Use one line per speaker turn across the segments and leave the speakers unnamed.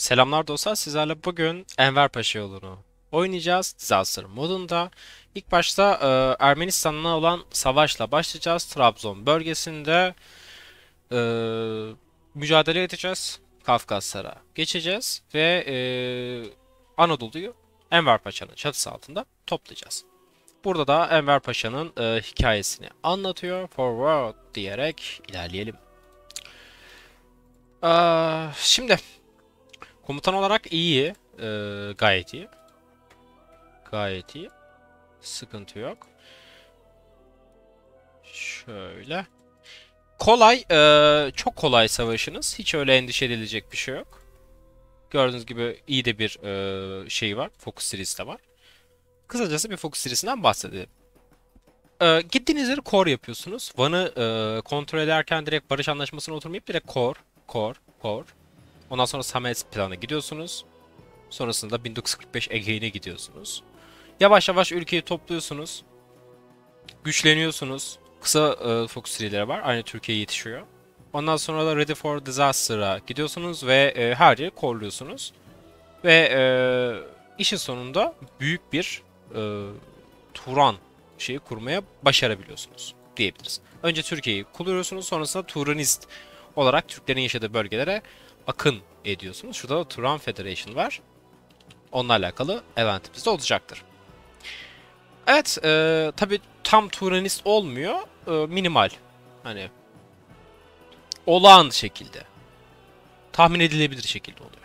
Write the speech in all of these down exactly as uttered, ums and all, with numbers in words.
Selamlar dostlar, sizlerle bugün Enver Paşa yolunu oynayacağız. Disaster modunda. İlk başta e, Ermenistan'la olan savaşla başlayacağız. Trabzon bölgesinde e, mücadele edeceğiz. Kafkaslara geçeceğiz ve e, Anadolu'yu Enver Paşa'nın çatısı altında toplayacağız. Burada da Enver Paşa'nın e, hikayesini anlatıyor. Forward diyerek ilerleyelim. Aa, şimdi komutan olarak iyi, e, gayet iyi. Gayet iyi. Sıkıntı yok. Şöyle. Kolay, e, çok kolay savaşınız. Hiç öyle endişe edilecek bir şey yok. Gördüğünüz gibi iyi de bir e, şey var. Focus Series de var. Kısacası bir Focus Series'inden bahsedelim. E, gittiğiniz yeri core yapıyorsunuz. Van'ı e, kontrol ederken direkt barış anlaşmasına oturmayıp direkt core, core, core. Ondan sonra Samet planı gidiyorsunuz. Sonrasında bin dokuz yüz kırk beş Ege'ine gidiyorsunuz. Yavaş yavaş ülkeyi topluyorsunuz. Güçleniyorsunuz. Kısa e, fokus serileri var. Aynı Türkiye'ye yetişiyor. Ondan sonra da Ready for Disaster'a gidiyorsunuz ve e, her yeri kolluyorsunuz. Ve e, işin sonunda büyük bir e, Turan şeyi kurmaya başarabiliyorsunuz diyebiliriz. Önce Türkiye'yi kuruyorsunuz, sonrasında Turanist olarak Türklerin yaşadığı bölgelere akın ediyorsunuz. Şurada da Turan Federation var. Onunla alakalı eventimiz de olacaktır. Evet, e, tabii tam Turanist olmuyor. E, minimal. Hani olağan şekilde. Tahmin edilebilir şekilde oluyor.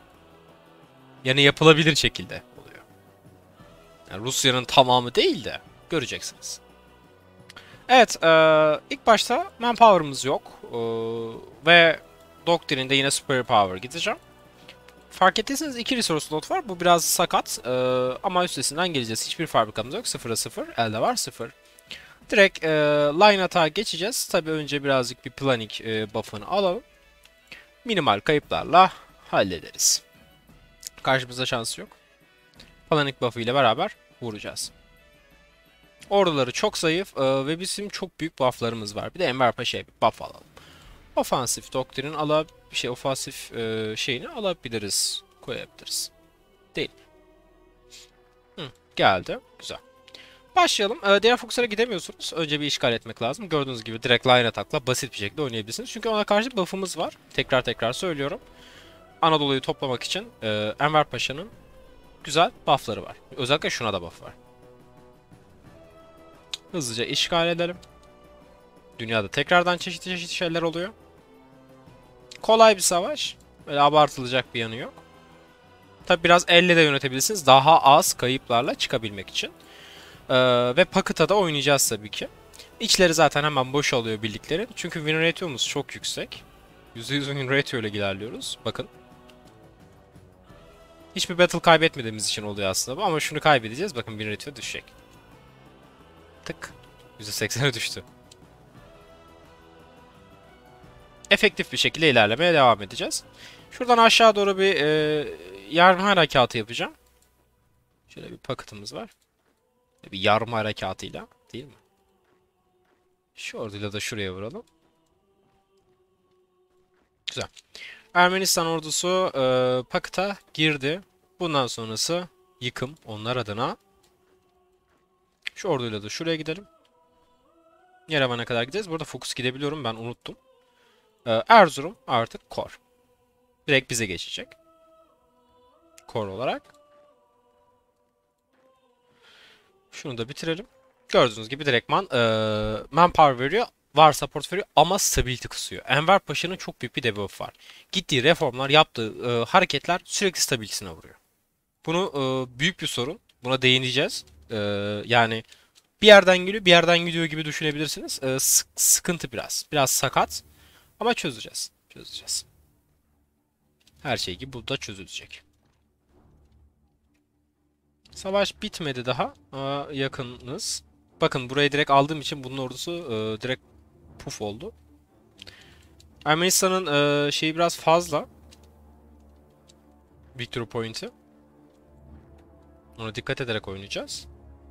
Yani yapılabilir şekilde oluyor. Yani Rusya'nın tamamı değil de göreceksiniz. Evet, e, ilk başta manpower'ımız yok. E, ve Doctrine'de yine Super Power gideceğim. Fark ettiyseniz iki resource slot var. Bu biraz sakat. E, ama üstesinden geleceğiz. Hiçbir fabrikamız yok. sıfıra sıfır. Elde var sıfır. Direkt e, line atağa geçeceğiz. Tabi önce birazcık bir planning e, buff'ını alalım. Minimal kayıplarla hallederiz. Karşımızda şansı yok. Planning buff'ı ile beraber vuracağız. Orduları çok zayıf e, ve bizim çok büyük buff'larımız var. Bir de Enver Paşa'ya bir buff alalım. Ofansif doktrinin alab bir şey ofansif e, şeyini alabiliriz. Koyabiliriz. Değil. Hı, geldi. Güzel. Başlayalım. Ee, diğer fokuslara gidemiyorsunuz. Önce bir işgal etmek lazım. Gördüğünüz gibi direkt line attack'la basit bir şekilde oynayabilirsiniz. Çünkü ona karşı buff'ımız var. Tekrar tekrar söylüyorum. Anadolu'yu toplamak için e, Enver Paşa'nın güzel buff'ları var. Özellikle şuna da buff var. Hızlıca işgal edelim. Dünyada tekrardan çeşitli çeşitli şeyler oluyor. Kolay bir savaş. Böyle abartılacak bir yanı yok. Tabi biraz elle de yönetebilirsiniz. Daha az kayıplarla çıkabilmek için. Ee, ve Pakıt'a da oynayacağız tabii ki. İçleri zaten hemen boşalıyor birliklerin. Çünkü win ratio'muz çok yüksek. yüzde yüz win ratio ile ilerliyoruz. Bakın. Hiçbir battle kaybetmediğimiz için oluyor aslında bu. Ama şunu kaybedeceğiz. Bakın win ratio düşecek. Tık. yüzde seksene düştü. Efektif bir şekilde ilerlemeye devam edeceğiz. Şuradan aşağı doğru bir e, yardım harekatı yapacağım. Şöyle bir paketimiz var. Bir yarım harekatıyla. Değil mi? Şu orduyla da şuraya vuralım. Güzel. Ermenistan ordusu e, Pakıt'a girdi. Bundan sonrası yıkım onlar adına. Şu orduyla da şuraya gidelim. Yerevan'a kadar gideceğiz. Burada Fokus gidebiliyorum, ben unuttum. E, Erzurum artık Kor. Direkt bize geçecek. Kor olarak. Şunu da bitirelim. Gördüğünüz gibi direktman e, manpower veriyor. Var support veriyor ama stability kısıyor. Enver Paşa'nın çok büyük bir debuff var. Gittiği reformlar, yaptığı e, hareketler sürekli stabilitesine vuruyor. Bunu e, büyük bir sorun. Buna değineceğiz. E, yani bir yerden geliyor, bir yerden gidiyor gibi düşünebilirsiniz. E, sık- sıkıntı biraz. Biraz sakat. Ama çözeceğiz. Çözeceğiz. Her şey gibi bu da çözülecek. Savaş bitmedi daha. Aa, yakınız. Bakın burayı direkt aldığım için bunun ordusu e, direkt puf oldu. Ermenistan'ın e, şeyi biraz fazla. Victory Point'i. Ona dikkat ederek oynayacağız.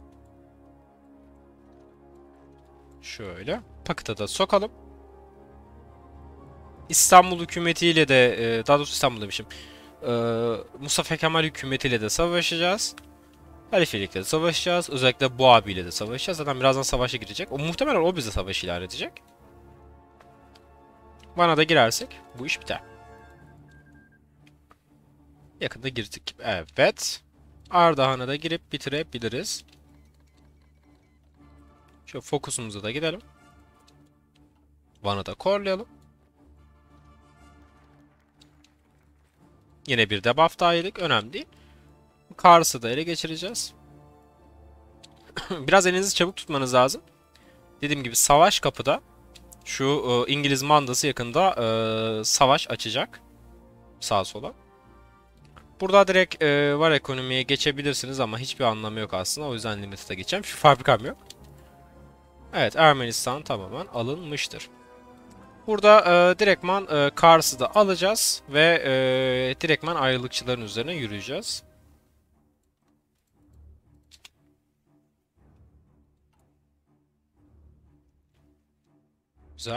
Şöyle. Paket'e da sokalım. İstanbul hükümetiyle de, e, daha doğrusu İstanbul demişim. Ee, Mustafa Kemal hükümetiyle de savaşacağız. Halifelikle de savaşacağız. Özellikle bu abiyle de savaşacağız. Zaten birazdan savaşa girecek. O muhtemelen o bize savaş ilan edecek. Van'a da girersek bu iş biter. Yakında girdik. Evet. Ardahan'a da girip bitirebiliriz. Şöyle fokusumuza da gidelim. Van'ı da korlayalım. Yine bir debuff daha yedik. Önemli değil. Kars'ı da ele geçireceğiz. Biraz elinizi çabuk tutmanız lazım. Dediğim gibi savaş kapıda. Şu e, İngiliz mandası yakında e, savaş açacak. Sağa sola. Burada direkt e, var ekonomiye geçebilirsiniz ama hiçbir anlamı yok aslında. O yüzden limited'a geçeceğim. Şu fabrikam yok. Evet, Ermenistan tamamen alınmıştır. Burada e, direktman e, Kars'ı da alacağız ve e, direktman ayrılıkçıların üzerine yürüyeceğiz. Güzel.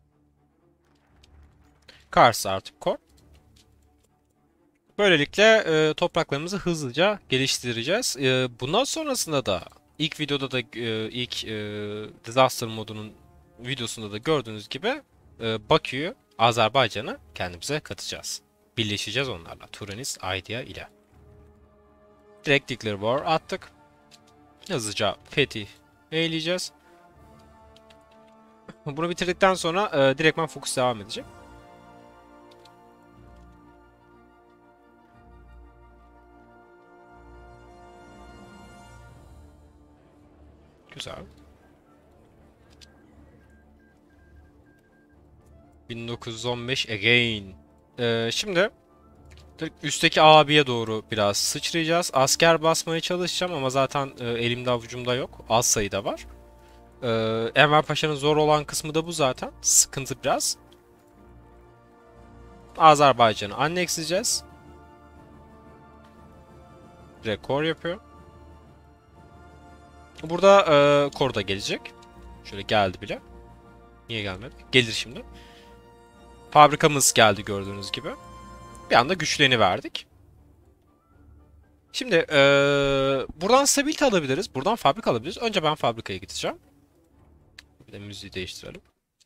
Kars'ı artık kor. Böylelikle e, topraklarımızı hızlıca geliştireceğiz. E, bundan sonrasında da ilk videoda da e, ilk e, Disaster modunun videosunda da gördüğünüz gibi e, Bakü'yü, Azerbaycan'ı kendimize katacağız. Birleşeceğiz onlarla. Turanist Idea ile. Direkt Declare War attık. Hızlıca fetih eğileceğiz. Bunu bitirdikten sonra e, direktman fokus devam edecek. Güzel. bin dokuz yüz on beş again. Ee, şimdi üstteki abiye doğru biraz sıçrayacağız. Asker basmaya çalışacağım ama zaten e, elimde avucumda yok. Az sayıda var. Ee, Enver Paşa'nın zor olan kısmı da bu zaten. Sıkıntı biraz. Azerbaycan'ı annexleyeceğiz. Rekor yapıyor. Burada e, kor da gelecek. Şöyle geldi bile. Niye gelmedi? Gelir şimdi. Fabrikamız geldi gördüğünüz gibi. Bir anda güçleniverdik. Şimdi ee, buradan stability alabiliriz. Buradan fabrika alabiliriz. Önce ben fabrikaya gideceğim. Bir de müziği değiştirelim.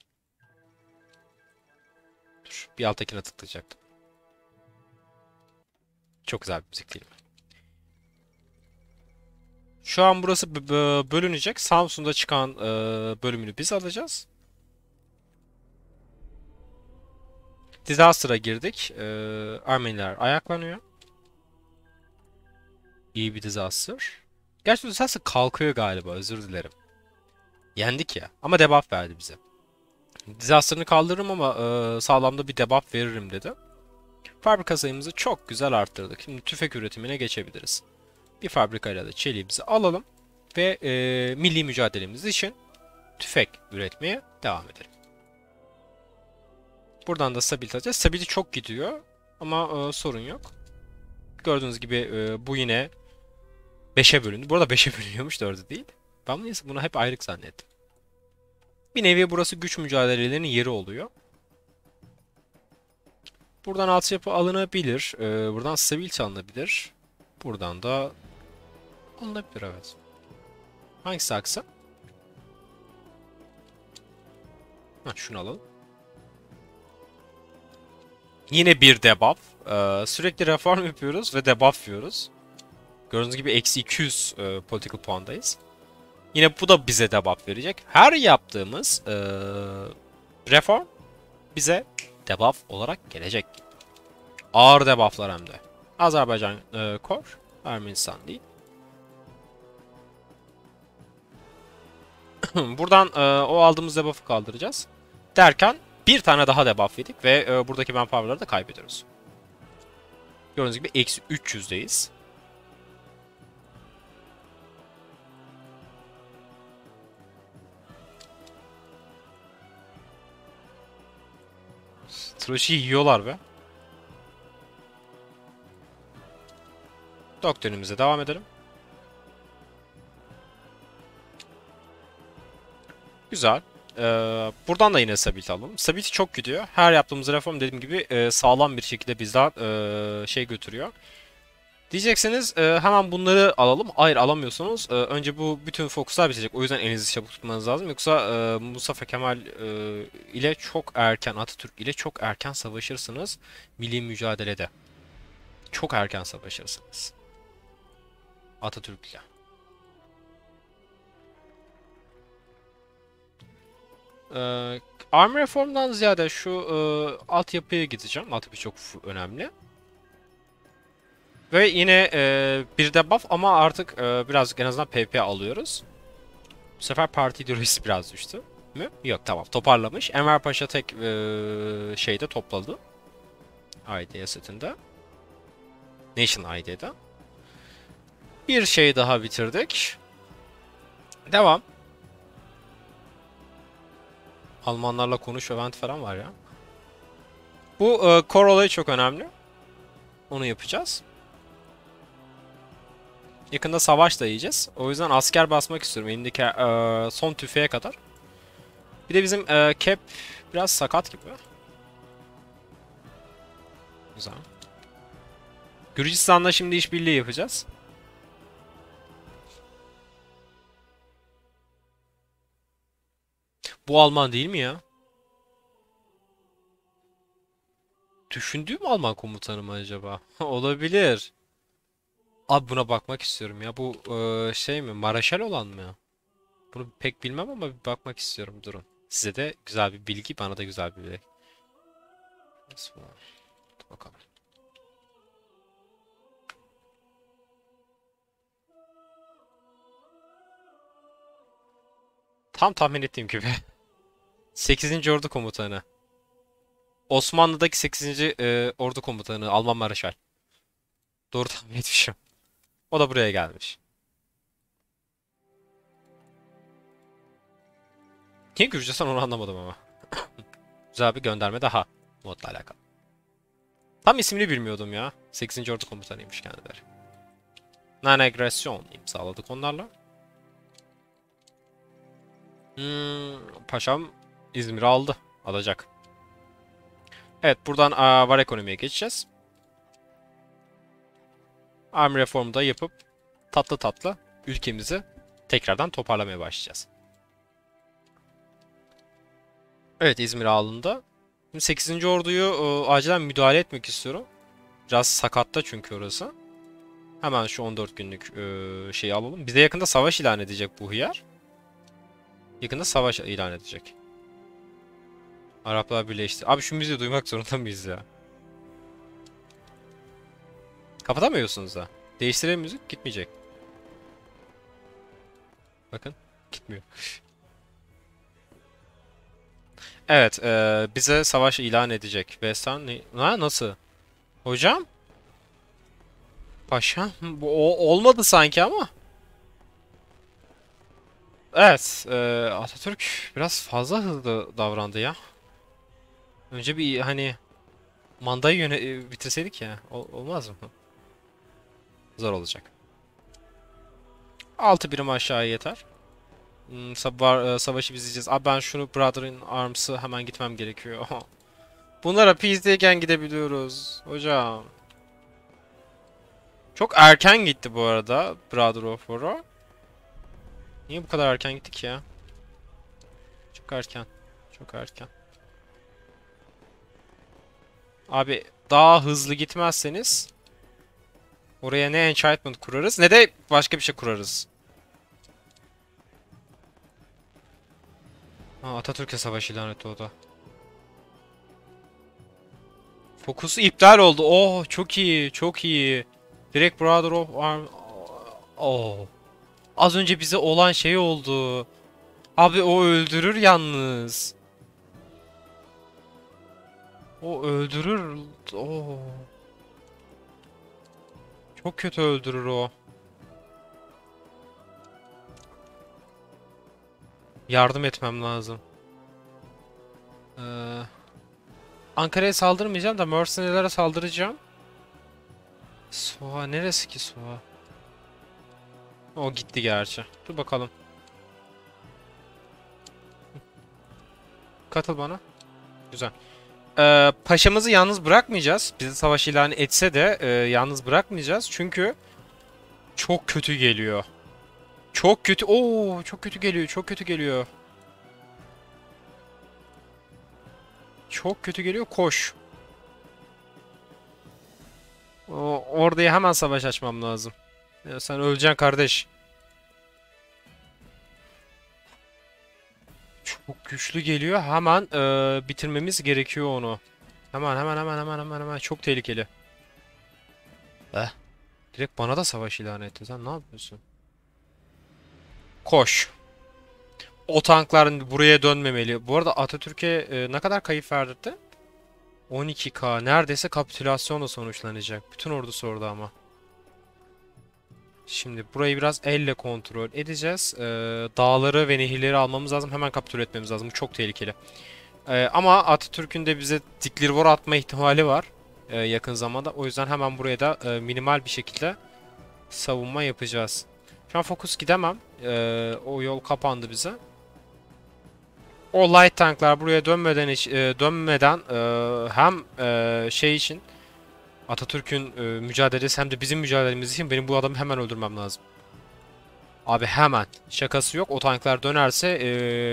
Dur, bir alttakine tıklayacaktım. Çok güzel bir müzik değil mi? Şu an burası bölünecek. Samsun'da çıkan e, bölümünü biz alacağız. Disaster'a girdik. E, Ermeniler ayaklanıyor. İyi bir disaster. Gerçi disaster kalkıyor galiba. Özür dilerim. Yendik ya. Ama debuff verdi bize. Disaster'ını kaldırırım ama e, sağlamda bir debuff veririm dedi. Fabrika sayımızı çok güzel arttırdık. Şimdi tüfek üretimine geçebiliriz. Bir fabrikayla da çeliğimizi alalım. Ve e, milli mücadelemiz için tüfek üretmeye devam edelim. Buradan da stability alacağız. Stability çok gidiyor. Ama e, sorun yok. Gördüğünüz gibi e, bu yine beşe bölündü. Bu arada beşe bölünüyormuş, dörde değil. Ben bunu, bunu hep ayrık zannettim. Bir nevi burası güç mücadelelerinin yeri oluyor. Buradan altyapı alınabilir. Ee, buradan stability alınabilir. Buradan da alınabilir, evet. Hangisi aksa? Ha, şunu alalım. Yine bir debuff. Ee, sürekli reform yapıyoruz ve debuff yiyoruz. Gördüğünüz gibi eksi iki yüz e, political puandayız. Yine bu da bize debuff verecek. Her yaptığımız e, reform bize debuff olarak gelecek. Ağır debufflar hem de. Azerbaycan e, kor. Ermenistan değil. Buradan e, o aldığımız debuff'ı kaldıracağız. Derken bir tane daha debuff yedik ve e, buradaki manpower'ları da kaybediyoruz. Gördüğünüz gibi eksi üç yüzdeyiz. Trash'i yiyorlar be. Doktrinimize devam edelim. Güzel. Ee, buradan da yine stability alalım. Stability çok gidiyor. Her yaptığımız reform dediğim gibi e, sağlam bir şekilde bizden e, şey götürüyor. Diyeceksiniz e, hemen bunları alalım. Hayır alamıyorsunuz. E, önce bu bütün fokuslar bitecek. O yüzden elinizi çabuk tutmanız lazım. Yoksa e, Mustafa Kemal e, ile çok erken, Atatürk ile çok erken savaşırsınız. Milli mücadelede. Çok erken savaşırsınız. Atatürk ile. Ee, Army Reform'dan ziyade şu e, altyapıya gideceğim. Altyapı çok önemli. Ve yine e, bir debuff ama artık e, birazcık en azından P P alıyoruz. Bu sefer parti ideolojisi biraz düştü mü? Yok tamam toparlamış. Enver Paşa tek e, şeyde topladı. I D setinde. Nation I D'de. Bir şey daha bitirdik. Devam. Almanlarla konuş event falan var ya. Bu e, core olayı çok önemli. Onu yapacağız. Yakında savaş da yiyeceğiz. O yüzden asker basmak istiyorum. Elimdeki e, son tüfeğe kadar. Bir de bizim e, cap biraz sakat gibi. Güzel. Gürcistan'la şimdi işbirliği yapacağız. Bu Alman değil mi ya? Düşündüğüm Alman komutanı mı acaba? Olabilir. Abi buna bakmak istiyorum ya. Bu e, şey mi? Maraşal olan mı? Bunu pek bilmem ama bir bakmak istiyorum. Durun. Size de güzel bir bilgi, bana da güzel bir bilgi. Bakalım. Tam tahmin ettiğim gibi. sekizinci. Ordu Komutanı. Osmanlı'daki sekizinci. E, Ordu Komutanı Alman Maraşal. Doğru tahmin etmişim. O da buraya gelmiş. Niye Gürcistan onu anlamadım ama. Güzel bir gönderme daha. Modla alakalı. Tam ismini bilmiyordum ya. sekizinci. Ordu Komutanıymış kendileri. Non-agresyon imzaladık onlarla. Hmm, paşam İzmir'i aldı. Alacak. Evet buradan aa, var ekonomiye geçeceğiz. Army reformu da yapıp tatlı tatlı ülkemizi tekrardan toparlamaya başlayacağız. Evet İzmir alındı. Şimdi sekizinci. Orduyu e, acilen müdahale etmek istiyorum. Biraz sakatta çünkü orası. Hemen şu on dört günlük e, şeyi alalım. Bize yakında savaş ilan edecek bu hıyar. Yakında savaş ilan edecek. Araplar birleşti. Abi şu müziği duymak zorunda mıyız ya? Kapatamıyorsunuz da. Değiştirelim müzik gitmeyecek. Bakın gitmiyor. Evet e, bize savaş ilan edecek. Ve sen ne? Ha, nasıl? Hocam? Paşam? Bu o- olmadı sanki ama. Evet. e, Atatürk biraz fazla hızlı davrandı ya. Önce bir hani mandayı yöne e, bitirseydik ya. Ol- olmaz mı? Zor olacak. Altı birim aşağı yeter. Hmm, sava- e, savaşı izleyeceğiz. Abi ben şunu Brother in Arms'ı hemen gitmem gerekiyor. Bunlara peace'deyken gidebiliyoruz. Hocam. Çok erken gitti bu arada Brother of War'a. Niye bu kadar erken gittik ya? Çok erken. Çok erken. Abi daha hızlı gitmezseniz oraya ne enchantment kurarız ne de başka bir şey kurarız. Ha, Atatürk'e savaş ilan etti o da. Fokusu iptal oldu. Oh çok iyi çok iyi. Direkt Brother of Arm... Oh. Az önce bize olan şey oldu. Abi o öldürür yalnız. O öldürür. Oh. Çok kötü öldürür o. Yardım etmem lazım. Ee, Ankara'ya saldırmayacağım da mercenilere saldıracağım. Soğa neresi ki Soğa? O gitti gerçi. Dur bakalım. Katıl bana. Güzel. Ee, paşamızı yalnız bırakmayacağız. Bizi savaş ilanı etse de e, yalnız bırakmayacağız. Çünkü çok kötü geliyor. Çok kötü. Oo, çok kötü geliyor. Çok kötü geliyor. Çok kötü geliyor. Koş. O, orada hemen savaş açmam lazım. Ya sen öleceksin kardeş. Çok güçlü geliyor. Hemen e, bitirmemiz gerekiyor onu. Hemen hemen hemen hemen hemen hemen. Çok tehlikeli. Eh. Direkt bana da savaş ilan etti. Sen ne yapıyorsun? Koş. O tanklar buraya dönmemeli. Bu arada Atatürk'e e, ne kadar kayıp verdirdi? on iki K. Neredeyse kapitülasyonla sonuçlanacak. Bütün ordusu orada ama. Şimdi burayı biraz elle kontrol edeceğiz. Ee, dağları ve nehirleri almamız lazım. Hemen kapitüle etmemiz lazım. Bu çok tehlikeli. Ee, ama Atatürk'ün de bize Diklirvor atma ihtimali var. Ee, yakın zamanda. O yüzden hemen buraya da e, minimal bir şekilde savunma yapacağız. Şu an fokus gidemem. Ee, o yol kapandı bize. O light tanklar buraya dönmeden hiç, e, dönmeden e, hem e, şey için Atatürk'ün e, mücadelesi hem de bizim mücadelemiz için benim bu adamı hemen öldürmem lazım. Abi hemen. Şakası yok. O tanklar dönerse e,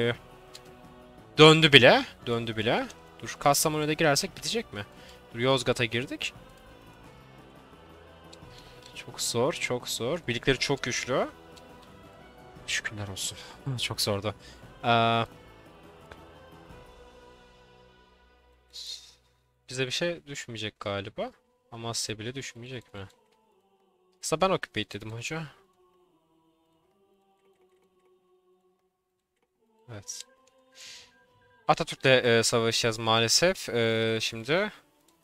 döndü bile. Döndü bile. Dur Kastamonu'ya girersek bitecek mi? Dur Yozgat'a girdik. Çok zor, çok zor. Birlikleri çok güçlü. Şükürler olsun. Çok zordu. Ee, bize bir şey düşmeyecek galiba. Amasya bile düşmeyecek mi? Aslında ben occupate dedim hoca. Evet. Atatürk'le e, savaşacağız maalesef. E, şimdi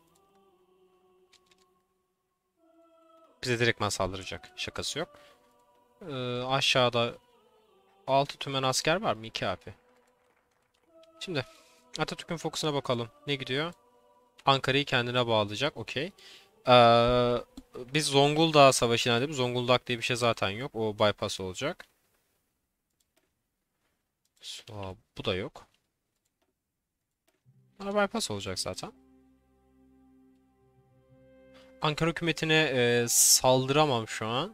bize direktman saldıracak. Şakası yok. E, aşağıda altı tümen asker var mı? iki A P. Şimdi Atatürk'ün fokusuna bakalım. Ne gidiyor? Ankara'yı kendine bağlayacak. Okey. Ee, biz Zonguldak Savaşı ilan edip Zonguldak diye bir şey zaten yok. O bypass olacak. So, bu da yok. Ama bypass olacak zaten. Ankara hükümetine e, saldıramam şu an.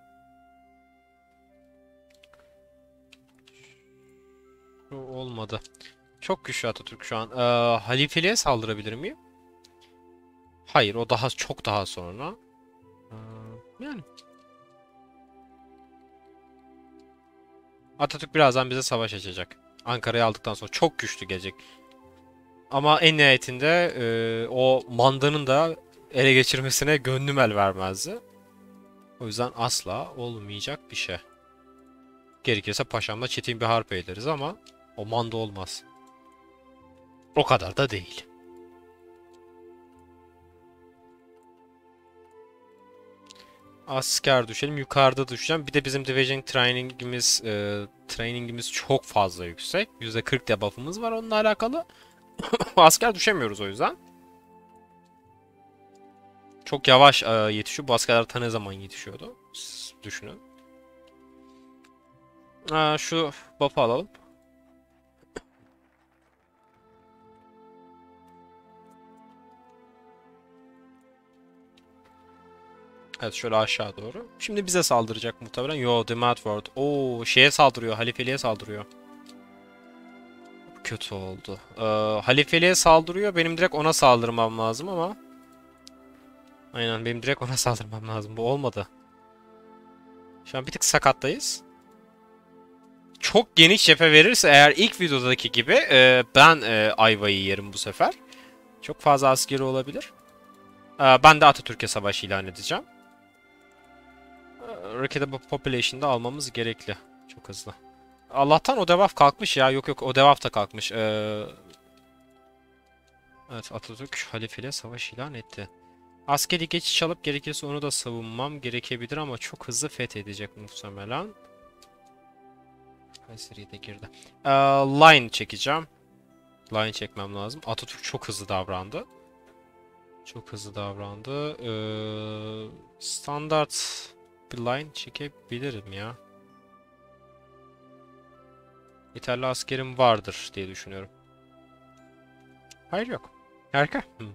Bu olmadı. Çok güçlü Atatürk şu an. Ee, halifeliğe saldırabilir miyim? Hayır, o daha çok daha sonra. Ee, yani Atatürk birazdan bize savaş açacak. Ankara'yı aldıktan sonra çok güçlü gelecek. Ama en nihayetinde e, o mandanın da ele geçirmesine gönlüm el vermezdi. O yüzden asla olmayacak bir şey. Gerekirse paşamla çetin bir harp ederiz ama o manda olmaz. O kadar da değil. Asker düşelim. Yukarıda düşeceğim. Bir de bizim division trainingimiz e, trainingimiz çok fazla yüksek. yüzde kırk debuff'ımız var onunla alakalı. Asker düşemiyoruz o yüzden. Çok yavaş e, yetişiyor. Bu askerler ta ne zaman yetişiyordu? Siz düşünün. Aa, şu buff'ı alalım. Evet şöyle aşağı doğru. Şimdi bize saldıracak muhtemelen. Yo, The Madward. Oo, şeye saldırıyor. Halifeliğe saldırıyor. Kötü oldu. Ee, halifeliğe saldırıyor. Benim direkt ona saldırmam lazım ama. Aynen benim direkt ona saldırmam lazım. Bu olmadı. Şu an bir tık sakattayız. Çok geniş cephe verirse eğer ilk videodaki gibi e, ben e, ayvayı yerim bu sefer. Çok fazla askeri olabilir. E, ben de Atatürk'e savaş ilan edeceğim. E, Rakibi Population'da almamız gerekli. Çok hızlı. Allah'tan o debuff kalkmış ya. Yok yok o debuff da kalkmış. Ee, evet Atatürk halifeyle savaş ilan etti. Askeri geçiş alıp gerekirse onu da savunmam gerekebilir ama çok hızlı fethedecek muhtemelen. Kayseri'ye de girdi. Ee, line çekeceğim. Line çekmem lazım. Atatürk çok hızlı davrandı. Çok hızlı davrandı. Ee, standart bir line çekebilirim ya. Yeterli askerim vardır diye düşünüyorum. Hayır yok. Harika. Hı.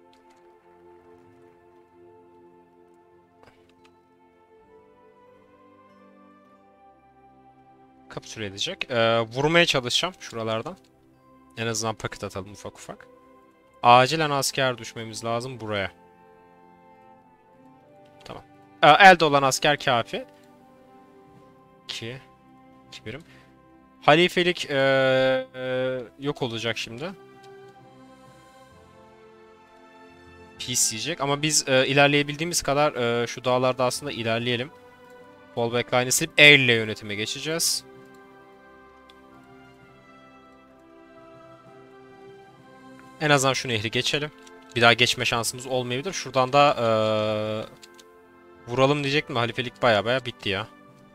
Kapitüle edecek. Ee, vurmaya çalışacağım şuralardan. En azından paket atalım ufak ufak. Acilen asker düşmemiz lazım buraya. Tamam. Ee, elde olan asker kafi. iki. iki birim. Halifelik ee, ee, yok olacak şimdi. Peace diyecek ama biz ee, ilerleyebildiğimiz kadar ee, şu dağlarda aslında ilerleyelim. Fallback line'ı silip air ile yönetime geçeceğiz. En azından şu nehri geçelim. Bir daha geçme şansımız olmayabilir. Şuradan da ee, vuralım diyecektim. Halifelik baya baya bitti ya.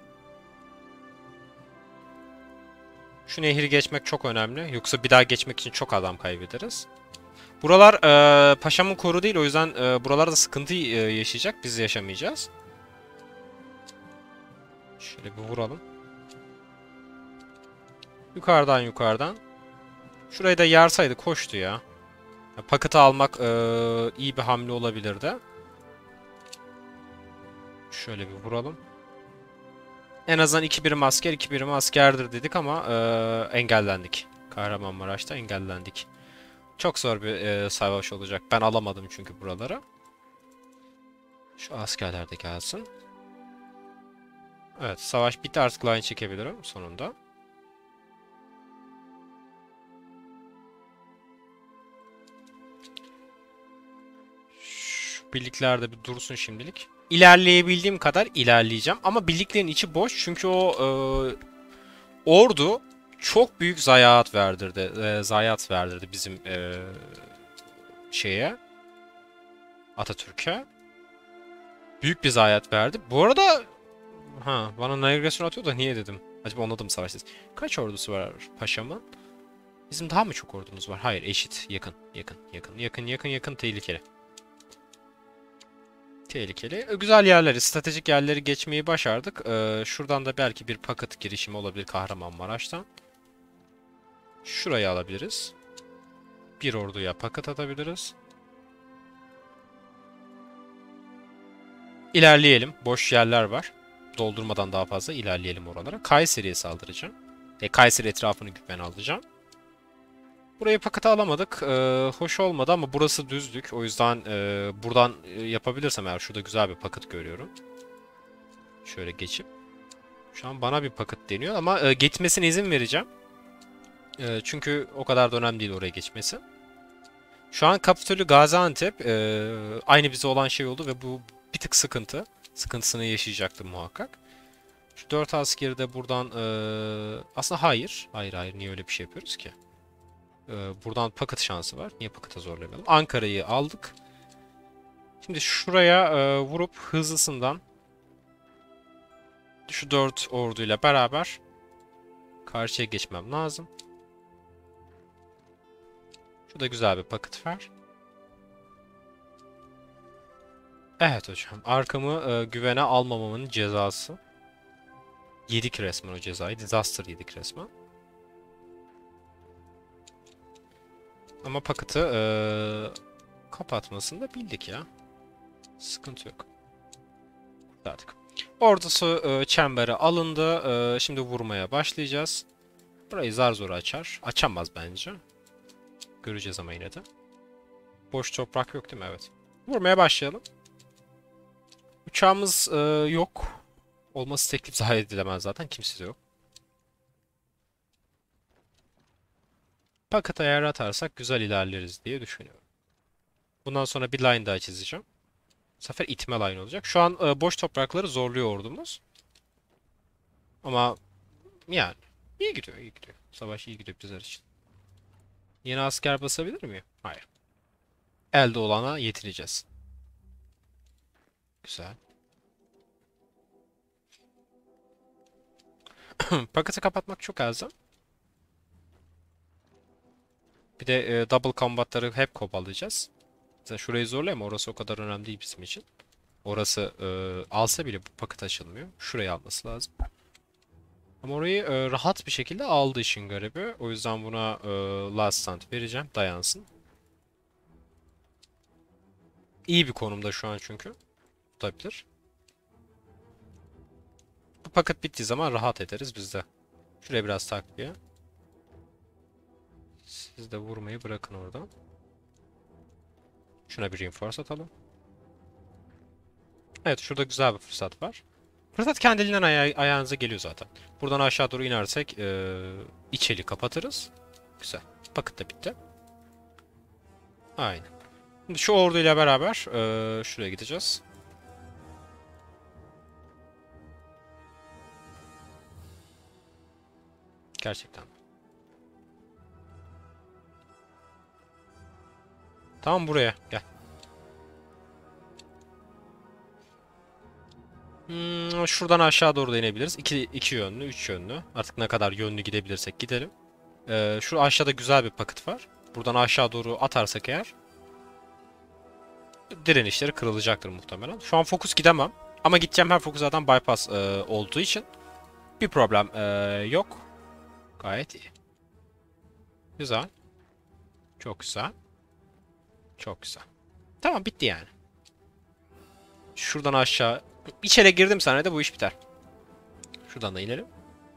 Şu nehri geçmek çok önemli. Yoksa bir daha geçmek için çok adam kaybederiz. Buralar e, paşamın koru değil. O yüzden e, buralarda sıkıntı e, yaşayacak. Biz yaşamayacağız. Şöyle bir vuralım. Yukarıdan yukarıdan. Şurayı da yarsaydı koştu ya. Paketi almak e, iyi bir hamle olabilirdi. Şöyle bir vuralım. En azından iki birim asker, iki birim askerdir dedik ama e, engellendik. Kahramanmaraş'ta engellendik. Çok zor bir e, savaş olacak. Ben alamadım çünkü buraları. Şu askerler de gelsin. Evet, savaş bitti, artık line çekebilirim sonunda. Şu birlikler de bir dursun şimdilik. İlerleyebildiğim kadar ilerleyeceğim. Ama birliklerin içi boş çünkü o e, ordu çok büyük zayiat verdirdi. E, zayiat verdirdi bizim e, şeye. Atatürk'e. Büyük bir zayiat verdi. Bu arada ha bana navigasyon atıyor da niye dedim. Acaba onda da mı savaşacağız? Kaç ordusu var paşamın? Bizim daha mı çok ordumuz var? Hayır, eşit. Yakın, yakın, yakın, yakın, yakın, yakın, tehlikeli. Tehlikeli. E, güzel yerleri, stratejik yerleri geçmeyi başardık. Ee, şuradan da belki bir paket girişimi olabilir Kahramanmaraş'tan. Şurayı alabiliriz. Bir orduya paket atabiliriz. İlerleyelim. Boş yerler var. Doldurmadan daha fazla ilerleyelim oralara. Kayseri'ye saldıracağım. E, Kayseri etrafını güven alacağım. Burayı pakete alamadık. Ee, hoş olmadı ama burası düzlük. O yüzden e, buradan e, yapabilirsem eğer şurada güzel bir paket görüyorum. Şöyle geçip. Şu an bana bir paket deniyor ama e, geçmesine izin vereceğim. E, çünkü o kadar da önemli değil oraya geçmesi. Şu an Kapitolü Gaziantep e, aynı bize olan şey oldu ve bu bir tık sıkıntı. Sıkıntısını yaşayacaktım muhakkak. Şu dört askeri de buradan e, aslında hayır. Hayır hayır, niye öyle bir şey yapıyoruz ki? E, buradan paket şansı var. Niye pakete zorlamayalım? Ankara'yı aldık. Şimdi şuraya e, vurup hızlısından şu dört orduyla beraber karşıya geçmem lazım. Şu da güzel bir paket ver. Evet hocam. Arkamı e, güvene almamamın cezası. Yedik resmen o cezayı. Disaster yedik resmen. Ama paketi e, kapatmasını da bildik ya. Sıkıntı yok. Kurtardık. Ordusu e, çembere alındı. E, şimdi vurmaya başlayacağız. Burayı zar zor açar. Açamaz bence. Göreceğiz ama yine de. Boş toprak yok değil mi? Evet. Vurmaya başlayalım. Uçağımız e, yok. Olması teklif zahid edilemez zaten. Kimse de yok. Paket ayarı atarsak güzel ilerleriz diye düşünüyorum. Bundan sonra bir line daha çizeceğim. Bu sefer itme line olacak. Şu an e, boş toprakları zorluyor ordumuz. Ama yani iyi gidiyor, iyi gidiyor. Savaş iyi gidiyor bizler için. Yeni asker basabilir miyim? Hayır. Elde olana yetineceğiz. Güzel. Paketi kapatmak çok elzem. Bir de e, double combat'ları hep kovalayacağız. Mesela şurayı zorlayayım, orası o kadar önemli değil bizim için. Orası e, alsa bile bu paket açılmıyor. Şurayı alması lazım. Ama orayı e, rahat bir şekilde aldı işin garibi. O yüzden buna e, last stand vereceğim. Dayansın. İyi bir konumda şu an çünkü. Tutabilir. Bu paket bittiği zaman rahat ederiz biz de. Şuraya biraz takviye. Siz de vurmayı bırakın oradan. Şuna bir reinforce atalım. Evet, şurada güzel bir fırsat var. Fırsat kendiliğinden aya ayağınıza geliyor zaten. Buradan aşağı doğru inersek ee, içeli kapatırız. Güzel. Paket de bitti. Aynen. Şimdi şu orduyla beraber ee, şuraya gideceğiz. Gerçekten. Tamam, buraya gel. Hmm, şuradan aşağı doğru da inebiliriz. İki, iki yönlü, üç yönlü. Artık ne kadar yönlü gidebilirsek gidelim. Ee, şu aşağıda güzel bir paket var. Buradan aşağı doğru atarsak eğer direnişleri kırılacaktır muhtemelen. Şu an fokus gidemem. Ama gideceğim her fokus zaten bypass e, olduğu için bir problem e, yok. Gayet iyi. Güzel. Çok güzel. Çok güzel. Tamam, bitti yani. Şuradan aşağı. İçeri girdim sahnede, bu iş biter. Şuradan da inelim.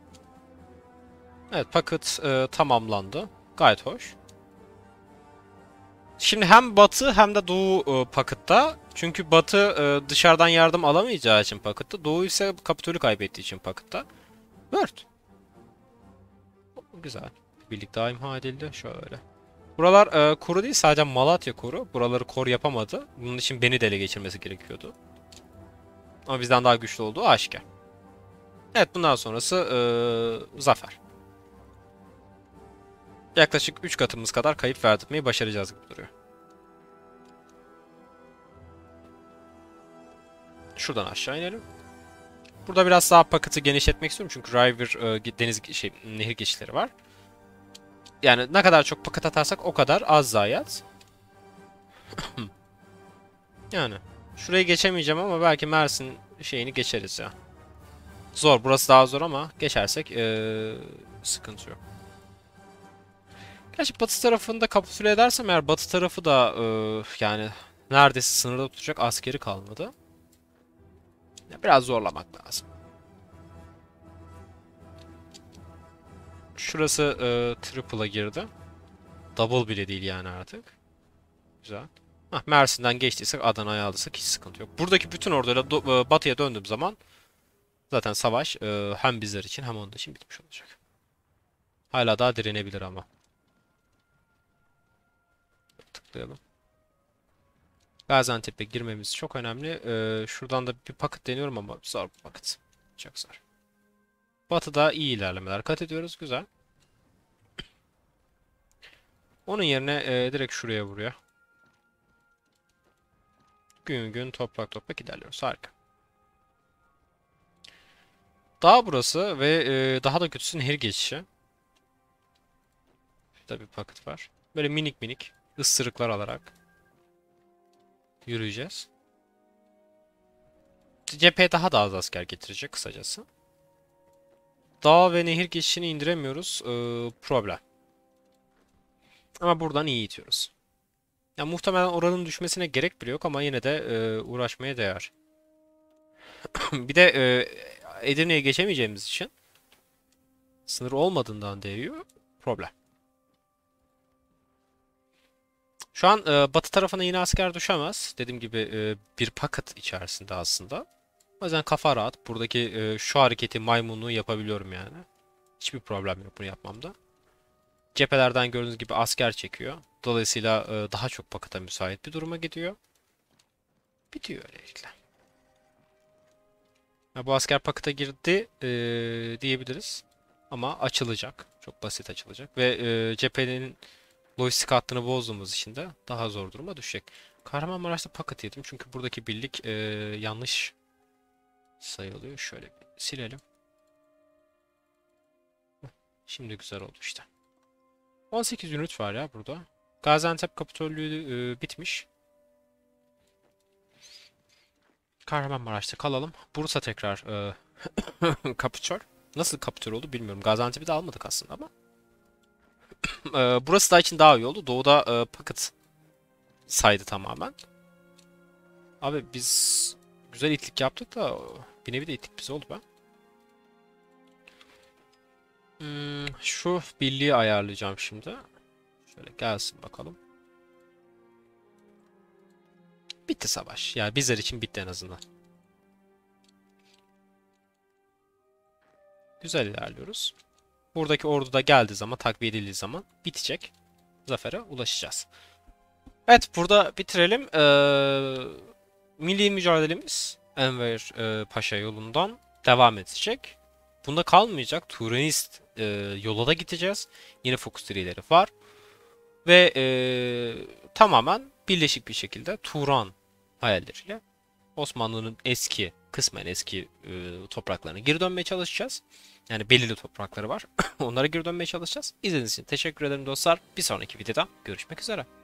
Evet, paket e, tamamlandı. Gayet hoş. Şimdi hem batı hem de doğu e, pakette. Çünkü batı e, dışarıdan yardım alamayacağı için pakette. Doğu ise Kapitol'ü kaybettiği için pakette. Word. Güzel. Birlik daha imha edildi. Şöyle. Buralar e, koru değil, sadece Malatya koru. Buraları kor yapamadı. Bunun için beni de ele geçirmesi gerekiyordu. Ama bizden daha güçlü olduğu aşikar. Evet, bundan sonrası e, zafer. Yaklaşık üç katımız kadar kayıp verdirmeyi başaracağız gibi duruyor. Şuradan aşağı inelim. Burada biraz daha paketi genişletmek istiyorum çünkü River e, deniz şey nehir geçişleri var. Yani ne kadar çok paket atarsak o kadar az zayiat. Yani şurayı geçemeyeceğim ama belki Mersin şeyini geçeriz ya. Zor, burası daha zor ama geçersek ee, sıkıntı yok. Gerçi batı tarafında kapitüle edersem eğer batı tarafı da ee, yani neredeyse sınırda tutacak askeri kalmadı. Biraz zorlamak lazım. Şurası ee, triple'a girdi. Double bile değil yani artık. Güzel. Hah, Mersin'den geçtiysek Adana'ya aldıysak hiç sıkıntı yok. Buradaki bütün orduyla do- batıya döndüğüm zaman zaten savaş e, hem bizler için hem onun için bitmiş olacak. Hala daha direnebilir ama. Tıklayalım. Gaziantep'e girmemiz çok önemli. E, şuradan da bir paket deniyorum ama zor bir paket. Çok zor. Batı'da iyi ilerlemeler kat ediyoruz. Güzel. Onun yerine e, direkt şuraya vuruyor. Gün gün toprak toprak ilerliyoruz. Harika. Dağ burası ve e, daha da kötüsü nehir geçişi. Şurada bir paket var. Böyle minik minik ısırıklar alarak yürüyeceğiz. Cepheye daha da az asker getirecek kısacası. Dağ ve nehir geçişini indiremiyoruz. Ee, problem. Ama buradan iyi itiyoruz. Ya muhtemelen oranın düşmesine gerek bile yok ama yine de e, uğraşmaya değer. Bir de e, Edirne'ye geçemeyeceğimiz için sınır olmadığından değiyor. Problem. Şu an e, batı tarafına yine asker düşemez. Dediğim gibi e, bir paket içerisinde aslında. O yüzden kafa rahat. Buradaki e, şu hareketi maymunluğu yapabiliyorum yani. Hiçbir problem yok bunu yapmamda. Cephelerden gördüğünüz gibi asker çekiyor. Dolayısıyla e, daha çok pakata müsait bir duruma gidiyor. Bitiyor öylelikle. Ya bu asker pakata girdi e, diyebiliriz. Ama açılacak. Çok basit açılacak. Ve e, cephenin lojistik hattını bozduğumuz için de daha zor duruma düşecek. Kahramanmaraş'ta paket yedim. Çünkü buradaki birlik e, yanlış sayılıyor. Şöyle bir silelim. Şimdi güzel oldu işte. on sekiz ünit var ya burada. Gaziantep Kapitolü e, bitmiş. Kahramanmaraş'ta kalalım. Bursa tekrar e, kapitör. Nasıl kapitör oldu bilmiyorum. Gaziantep'i de almadık aslında ama. E, burası da için daha iyi oldu. Doğuda e, paket saydı tamamen. Abi biz güzel itlik yaptık da bir nevi de itlik bize oldu be. Hmm, şu birliği ayarlayacağım şimdi. Şöyle gelsin bakalım. Bitti savaş. Yani bizler için bitti en azından. Güzel ilerliyoruz. Buradaki ordu da geldiği zaman, takviye edildiği zaman bitecek. Zafere ulaşacağız. Evet, burada bitirelim. Ee, milli mücadelemiz Enver e, Paşa yolundan devam edecek. Bunda kalmayacak. Turanist e, yola da gideceğiz. Yine Fox Tree'leri var. Ve e, tamamen birleşik bir şekilde Turan hayalleriyle Osmanlı'nın eski, kısmen eski e, topraklarına geri dönmeye çalışacağız. Yani belirli toprakları var. Onlara geri dönmeye çalışacağız. İzlediğiniz için teşekkür ederim dostlar. Bir sonraki videoda görüşmek üzere.